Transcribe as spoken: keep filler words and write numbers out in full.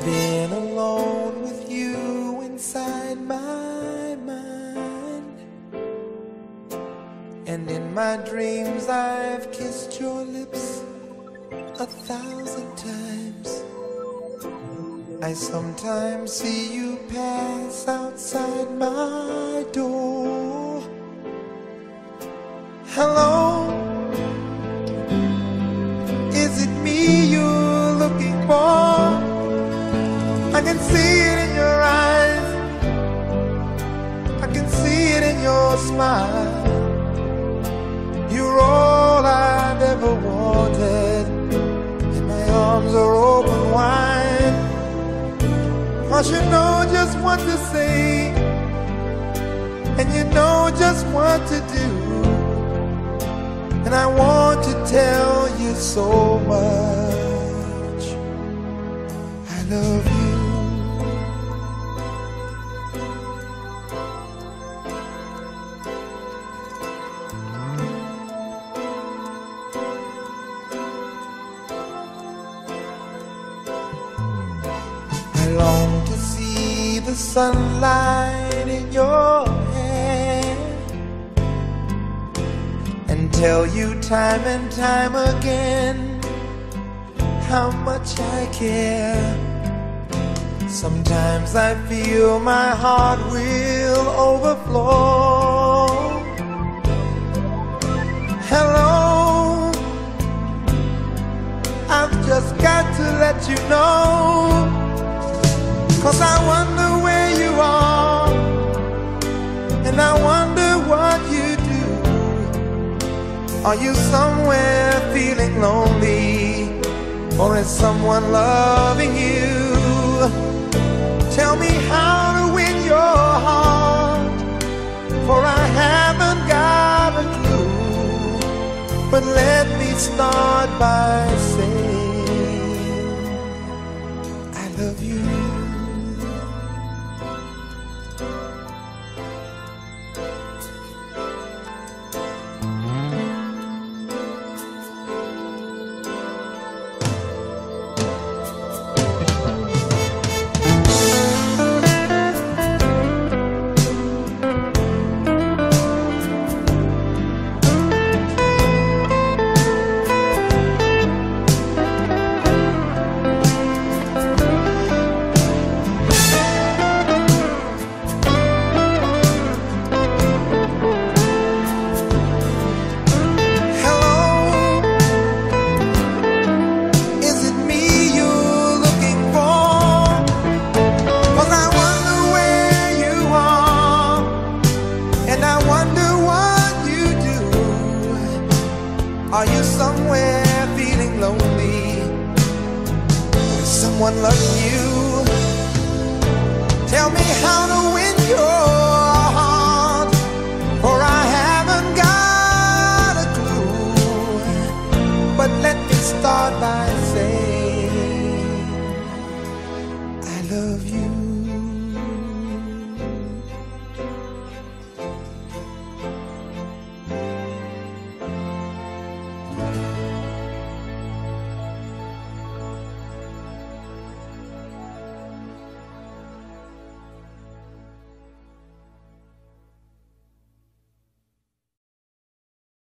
been alone with you inside my mind, and in my dreams I've kissed your lips a thousand times. I sometimes see you pass outside my door. Hello, is it me you're looking for? I can see it in your eyes, I can see it in your smile. You're all I've ever wanted, and my arms are open wide. 'Cause you know just what to say, and you know just what to do, and I want to tell you so much I love you. I long to see the sunlight in your hair and tell you time and time again how much I care. Sometimes I feel my heart will overflow. Hello, I've just got to let you know, 'cause I wonder where you are, and I wonder what you do. Are you somewhere feeling lonely, or is someone loving you? Tell me how to win your heart, for I haven't got a clue. But let me start by saying I love you. Are you somewhere feeling lonely? Is someone loving you? Tell me how to win your heart, for I haven't got a clue. But let me start by saying I love you.